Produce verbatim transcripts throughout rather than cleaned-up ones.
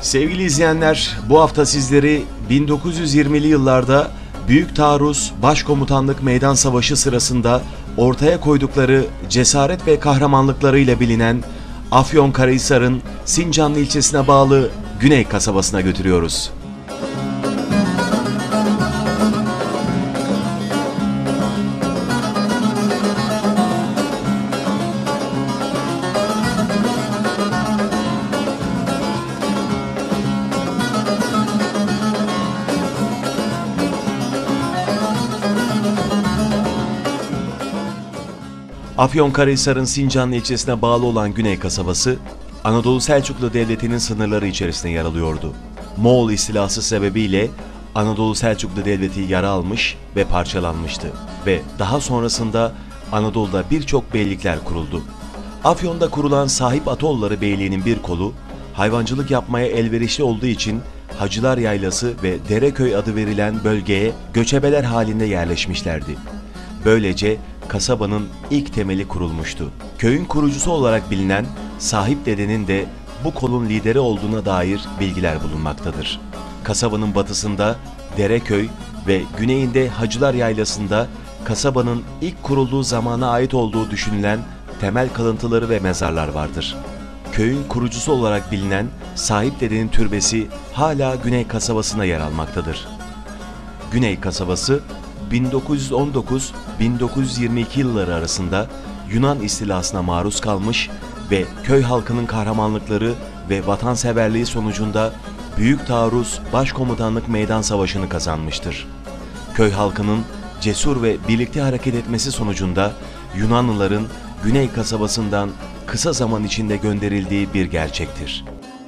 Sevgili izleyenler, bu hafta sizleri bin dokuz yüz yirmili yıllarda Büyük Taarruz Başkomutanlık Meydan Savaşı sırasında ortaya koydukları cesaret ve kahramanlıklarıyla bilinen Afyonkarahisar'ın Sincanlı ilçesine bağlı Güney kasabasına götürüyoruz. Afyonkarahisar'ın Sincanlı ilçesine bağlı olan Güney kasabası, Anadolu Selçuklu Devleti'nin sınırları içerisinde yer alıyordu. Moğol istilası sebebiyle Anadolu Selçuklu Devleti yara almış ve parçalanmıştı ve daha sonrasında Anadolu'da birçok beylikler kuruldu. Afyon'da kurulan Sahip Atoğulları Beyliği'nin bir kolu, hayvancılık yapmaya elverişli olduğu için Hacılar Yaylası ve Dereköy adı verilen bölgeye göçebeler halinde yerleşmişlerdi. Böylece kasabanın ilk temeli kurulmuştu. Köyün kurucusu olarak bilinen Sahip Dede'nin de bu kolun lideri olduğuna dair bilgiler bulunmaktadır. Kasabanın batısında Dereköy ve güneyinde Hacılar Yaylası'nda kasabanın ilk kurulduğu zamana ait olduğu düşünülen temel kalıntıları ve mezarlar vardır. Köyün kurucusu olarak bilinen Sahip Dede'nin türbesi hala Güney kasabasına yer almaktadır. Güney kasabası bin dokuz yüz on dokuz bin dokuz yüz yirmi iki yılları arasında Yunan istilasına maruz kalmış ve köy halkının kahramanlıkları ve vatanseverliği sonucunda Büyük Taarruz Başkomutanlık Meydan Savaşı'nı kazanmıştır. Köy halkının cesur ve birlikte hareket etmesi sonucunda Yunanlıların Güney kasabasından kısa zaman içinde gönderildiği bir gerçektir.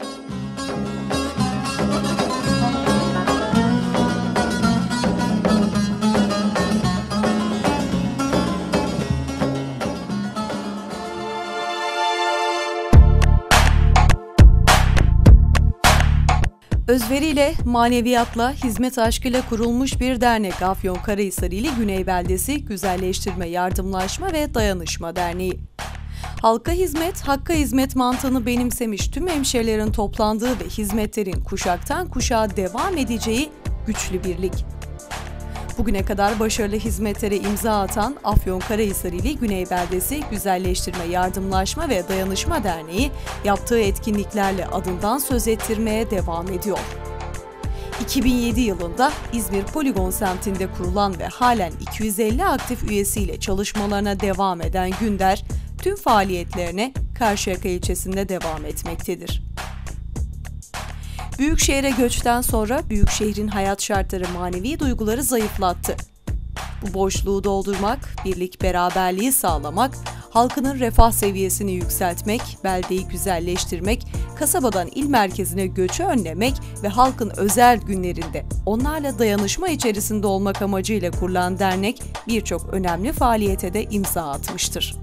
Özveriyle, maneviyatla, hizmet aşkıyla kurulmuş bir dernek Afyonkarahisar ili Güney Beldesi Güzelleştirme, Yardımlaşma ve Dayanışma Derneği. Halka hizmet, hakka hizmet mantığını benimsemiş tüm hemşehrilerin toplandığı ve hizmetlerin kuşaktan kuşağa devam edeceği güçlü birlik. Bugüne kadar başarılı hizmetlere imza atan Afyonkarahisar ili Güney Beldesi Güzelleştirme, Yardımlaşma ve Dayanışma Derneği yaptığı etkinliklerle adından söz ettirmeye devam ediyor. iki bin yedi yılında İzmir Poligon semtinde kurulan ve halen iki yüz elli aktif üyesiyle çalışmalarına devam eden Günder, tüm faaliyetlerine Karşıyaka ilçesinde devam etmektedir. Büyükşehir'e göçten sonra büyükşehrin hayat şartları manevi duyguları zayıflattı. Bu boşluğu doldurmak, birlik beraberliği sağlamak, halkının refah seviyesini yükseltmek, beldeyi güzelleştirmek, kasabadan il merkezine göçü önlemek ve halkın özel günlerinde onlarla dayanışma içerisinde olmak amacıyla kurulan dernek birçok önemli faaliyete de imza atmıştır.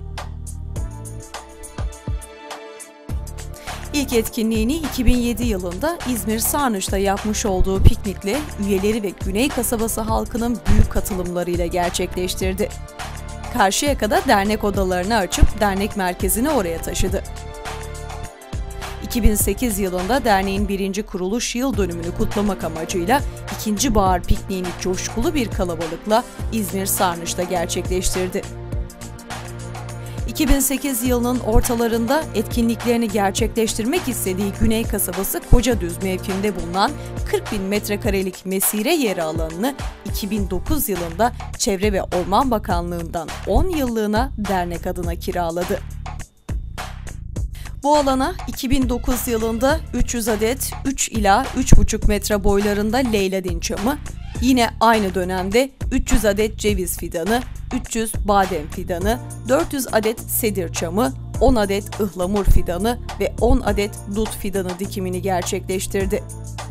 İlk etkinliğini iki bin yedi yılında İzmir Sarnıç'ta yapmış olduğu piknikle üyeleri ve Güney kasabası halkının büyük katılımlarıyla gerçekleştirdi. Karşıyaka'da dernek odalarını açıp dernek merkezini oraya taşıdı. iki bin sekiz yılında derneğin birinci kuruluş yıl dönümünü kutlamak amacıyla ikinci bahar pikniğini coşkulu bir kalabalıkla İzmir Sarnıç'ta gerçekleştirdi. iki bin sekiz yılının ortalarında etkinliklerini gerçekleştirmek istediği Güney kasabası Kocadüz mevkiinde bulunan kırk bin metrekarelik mesire yeri alanını iki bin dokuz yılında Çevre ve Orman Bakanlığı'ndan on yıllığına dernek adına kiraladı. Bu alana iki bin dokuz yılında üç yüz adet üç ila üç buçuk metre boylarında leyladin çamı, yine aynı dönemde üç yüz adet ceviz fidanı, üç yüz badem fidanı, dört yüz adet sedir çamı, on adet ıhlamur fidanı ve on adet dut fidanı dikimini gerçekleştirdi.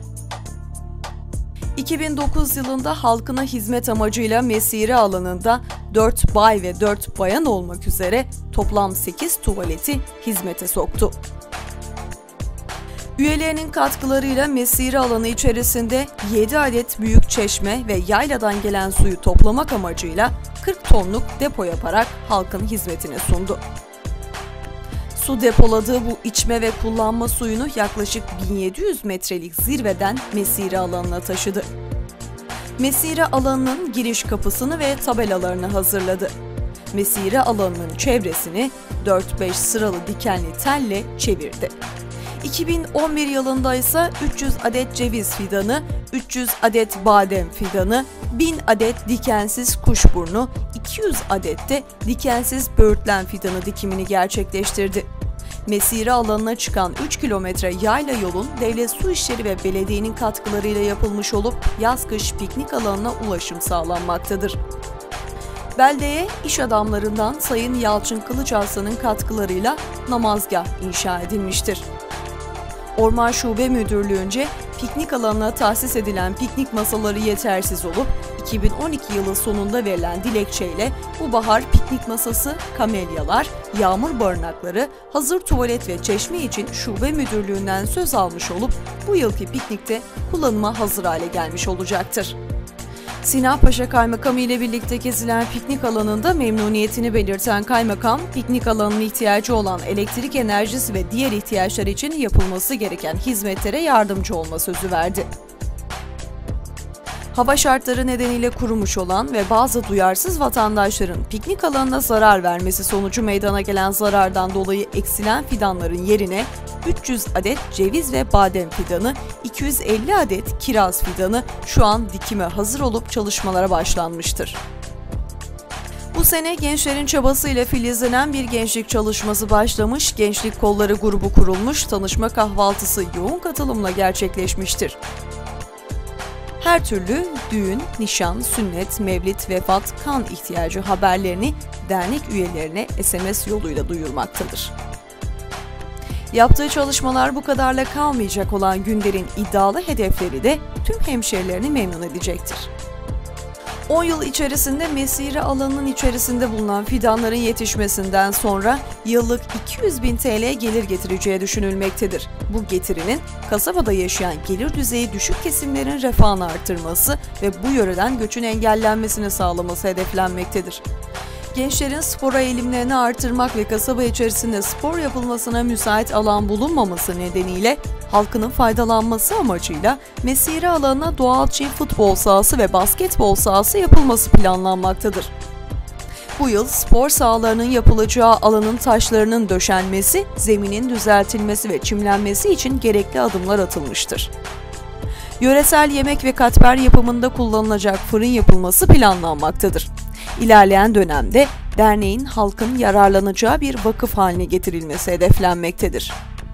iki bin dokuz yılında halkına hizmet amacıyla mesire alanında dört bay ve dört bayan olmak üzere toplam sekiz tuvaleti hizmete soktu. Üyelerinin katkılarıyla mesire alanı içerisinde yedi adet büyük çeşme ve yayladan gelen suyu toplamak amacıyla kırk tonluk depo yaparak halkın hizmetine sundu. su depoladığı bu içme ve kullanma suyunu yaklaşık bin yedi yüz metrelik zirveden mesire alanına taşıdı. Mesire alanının giriş kapısını ve tabelalarını hazırladı. Mesire alanının çevresini dört beş sıralı dikenli telle çevirdi. iki bin on bir yılında ise üç yüz adet ceviz fidanı, üç yüz adet badem fidanı, bin adet dikensiz kuşburnu, iki yüz adet de dikensiz böğürtlen fidanı dikimini gerçekleştirdi. Mesire alanına çıkan üç kilometre yayla yolun Devlet Su İşleri ve belediyenin katkılarıyla yapılmış olup yaz-kış piknik alanına ulaşım sağlanmaktadır. Beldeye iş adamlarından Sayın Yalçın Kılıçarslan'ın katkılarıyla namazgah inşa edilmiştir. Orman Şube Müdürlüğü'nce piknik alanına tahsis edilen piknik masaları yetersiz olup iki bin on iki yılı sonunda verilen dilekçeyle bu bahar piknik masası, kamelyalar, yağmur barınakları, hazır tuvalet ve çeşme için Şube Müdürlüğü'nden söz almış olup bu yılki piknikte kullanıma hazır hale gelmiş olacaktır. Sinanpaşa Kaymakamı ile birlikte gezilen piknik alanında memnuniyetini belirten kaymakam, piknik alanının ihtiyacı olan elektrik enerjisi ve diğer ihtiyaçlar için yapılması gereken hizmetlere yardımcı olma sözü verdi. Hava şartları nedeniyle kurumuş olan ve bazı duyarsız vatandaşların piknik alanına zarar vermesi sonucu meydana gelen zarardan dolayı eksilen fidanların yerine üç yüz adet ceviz ve badem fidanı, iki yüz elli adet kiraz fidanı şu an dikime hazır olup çalışmalara başlanmıştır. Bu sene gençlerin çabasıyla filizlenen bir gençlik çalışması başlamış, gençlik kolları grubu kurulmuş, tanışma kahvaltısı yoğun katılımla gerçekleşmiştir. Her türlü düğün, nişan, sünnet, mevlit, vefat, kan ihtiyacı haberlerini dernek üyelerine S M S yoluyla duyurmaktadır. Yaptığı çalışmalar bu kadarla kalmayacak olan Günder'in iddialı hedefleri de tüm hemşerilerini memnun edecektir. on yıl içerisinde mesire alanının içerisinde bulunan fidanların yetişmesinden sonra yıllık iki yüz bin T L gelir getireceği düşünülmektedir. Bu getirinin kasabada yaşayan gelir düzeyi düşük kesimlerin refahını artırması ve bu yöreden göçün engellenmesini sağlaması hedeflenmektedir. Gençlerin spora eğilimlerini artırmak ve kasaba içerisinde spor yapılmasına müsait alan bulunmaması nedeniyle halkının faydalanması amacıyla mesire alanına doğal çim futbol sahası ve basketbol sahası yapılması planlanmaktadır. Bu yıl spor sahalarının yapılacağı alanın taşlarının döşenmesi, zeminin düzeltilmesi ve çimlenmesi için gerekli adımlar atılmıştır. Yöresel yemek ve katmer yapımında kullanılacak fırın yapılması planlanmaktadır. İlerleyen dönemde derneğin halkın yararlanacağı bir vakıf haline getirilmesi hedeflenmektedir.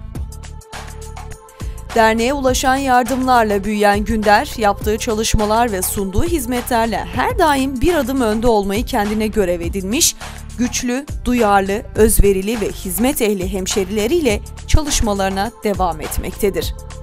Derneğe ulaşan yardımlarla büyüyen Günder, yaptığı çalışmalar ve sunduğu hizmetlerle her daim bir adım önde olmayı kendine görev edinmiş, güçlü, duyarlı, özverili ve hizmet ehli hemşerileriyle çalışmalarına devam etmektedir.